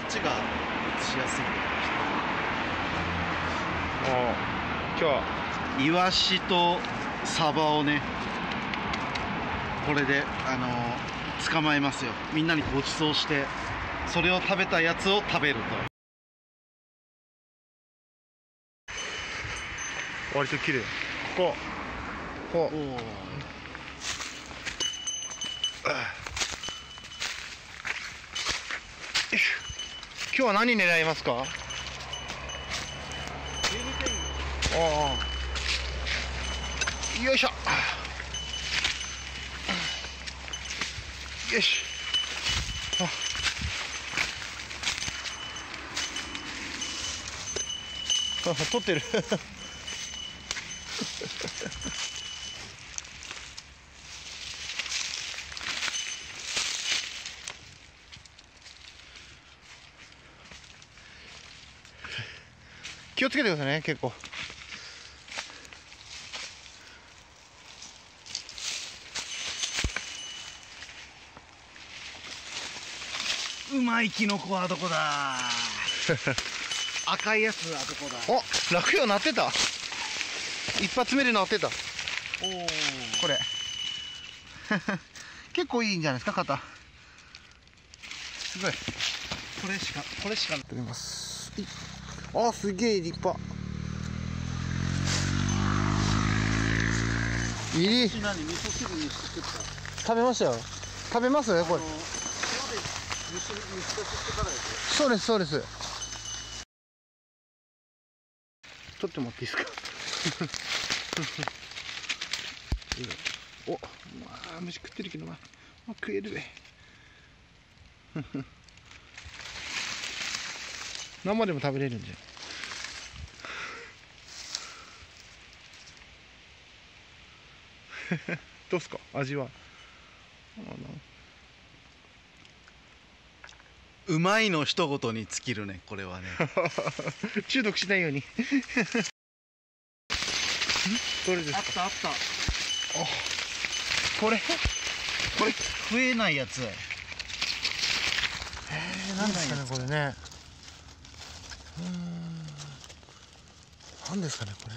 ちが映しやすい。 今日はイワシとサバをね、これで捕まえますよ。みんなにご馳走して、それを食べたやつを食べると。 割と綺麗。こう今日は何狙いますか？よいしょ。よし。取ってる。気をつけてくださいね、結構。 うまいキノコはどこだ。赤いやつはどこだ。 お、落葉鳴ってた。一発目で鳴ってた。 おお、 これ結構いいんじゃないですか、肩。すごい。 これしか取ります。あ、すげえ立派。いい。 味噌汁に作った。 食べましたよ。食べますこれ。そうですそうです。取ってもらっていいですか。お、まあ虫食ってるけどまあ食えるべ。生でも食べれるんじゃ。どうっすか味は。 うまいの一言に尽きるね、これはね。 中毒しないように。どれですか。 あったあった。 これ食えないやつ。 何ですかねこれね。何ですかねこれ。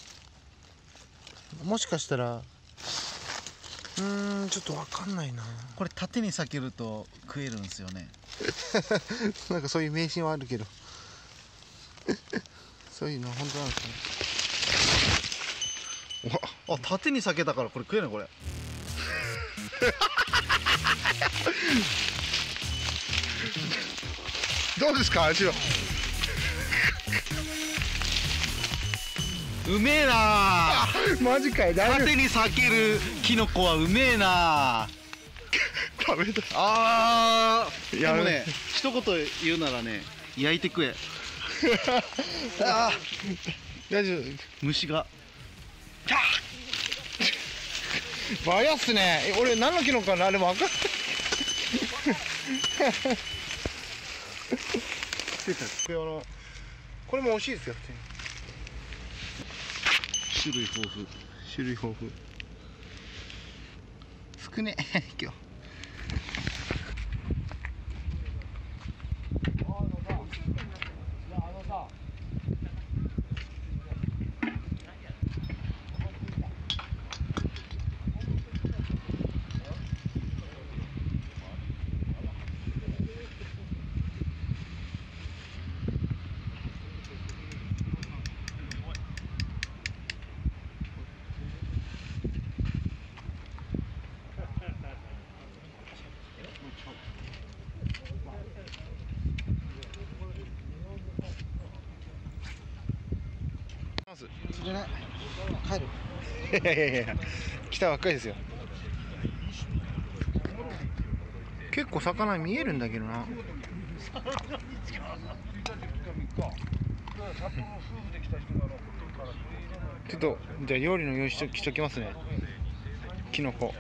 もしかしたらちょっとわかんないな。 これ縦に裂けると食えるんですよね。 なんかそういう迷信はあるけど。そういうのは本当なんですかね。 あ、縦に裂けたからこれ食えないこれ。 どうですか味は。 うめえなー。 マジかい。大丈夫。 縦に裂けるキノコはうめえなー。 食べた。 でもね、一言言うならね、焼いて食え。 大丈夫。 虫が。 バヤっすね。俺何のキノコかなあれも分かんない。これも美味しいですよ。 種類豊富。 少ね今日。それね、帰る。いや来たばっかりですよ。結構魚見えるんだけどな。ちょっとじゃあ料理の用意しときますね。キノコ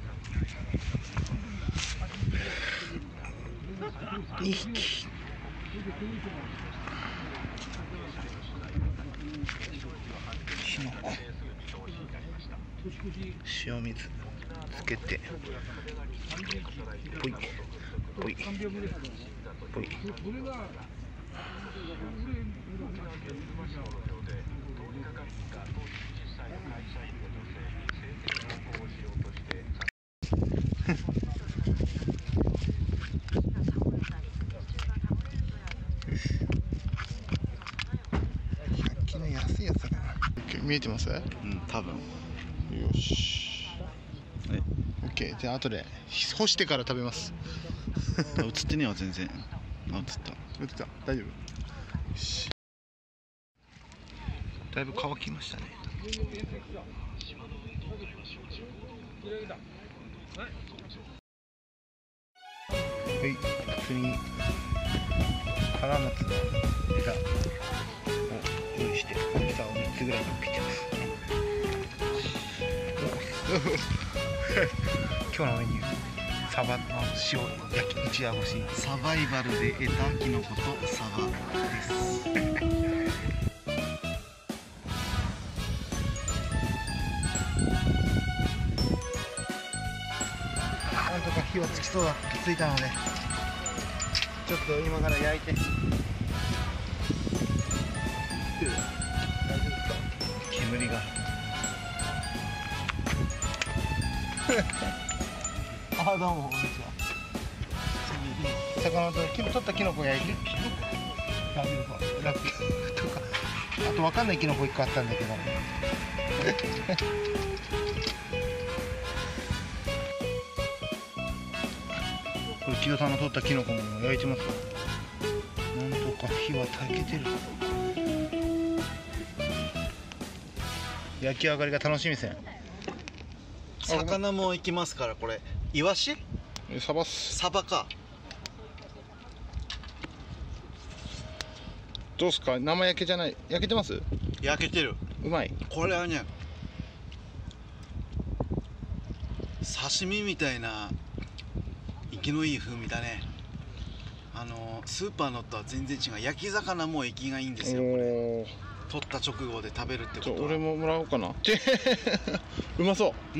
2匹。キノコ塩水つけてほい。 ぽいぽい。100均の安いやつだから。見えてます？ うん、多分。 よし。オッケー。じゃあ後で干してから食べます。 映ってねえわ全然。あ、映った。 映った。大丈夫。よし。だいぶ乾きましたね。はい、普通にカラマツの枝を用意して大きさを3つぐらいに切ってます。今日のメニュー、サバの塩焼き一夜干し。 サバイバルで得たキノコとサバです。 なんとか火はつきそうだ。ついたのでちょっと今から焼いて。大丈夫ですか？煙があ、どうもこんにちは。魚と取ったキノコ焼いてラッキーとか、あと分かんないキノコ1個あったんだけどこれ木戸さんの取ったキノコも焼いてますよ。なんとか火は炊けてる。焼き上がりが楽しみですね。 魚もいきますから。これイワシ？ サバっす。 サバか。 どうすか？生焼けじゃない。焼けてます？ 焼けてる。 うまい。 これはね、刺身みたいな生きのいい風味だね。スーパーのとは全然違う。焼き魚も生きがいいんですよ。これ取った直後で食べるってことは。 俺ももらおうかな。うまそう。 うん。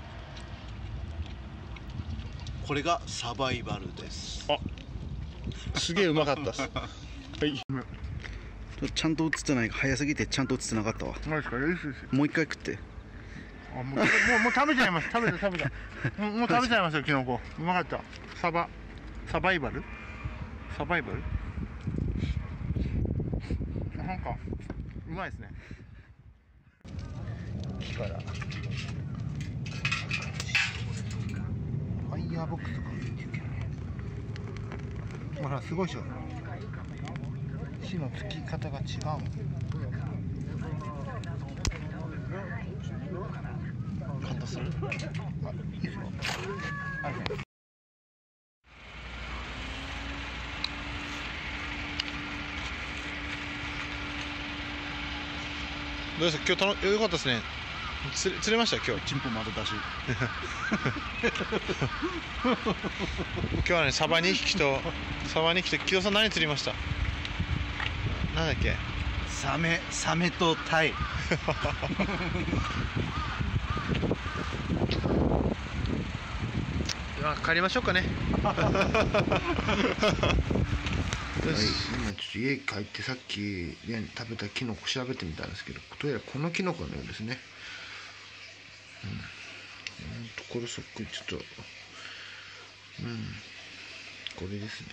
これがサバイバルです。 あ、すげえうまかったっす。はい。 ちゃんと映ってない。早すぎてちゃんと映ってなかったわ。 何ですか？ もう一回食って。 あ、もう食べちゃいます。食べた。もう食べちゃいますよ、キノコ。うまかった。サバイバルなんかうまいですね。木からファイヤーボックスとか見てるけどね。ほらすごいでしょ。火のつき方が違う。 カットする？ あ、いいですよ。はいはい。どうですか？今日良かったですね。釣れました今日。 チンポ丸出し。 今日はね、サバ2匹と木戸さん何釣りました？なんだっけ？ サメとタイ。 帰りましょうかね。はい、今ちょっと家帰ってさっき、ね、食べたキノコ調べてみたんですけど、どうやらこのキノコのようですね。これそっくり。ちょっとこれですね。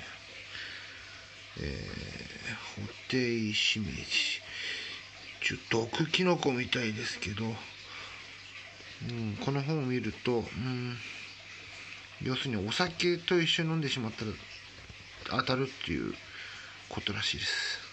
ホテイシメジ。毒キノコみたいですけど、この本を見ると、要するにお酒と一緒に飲んでしまったら当たるっていうことらしいです。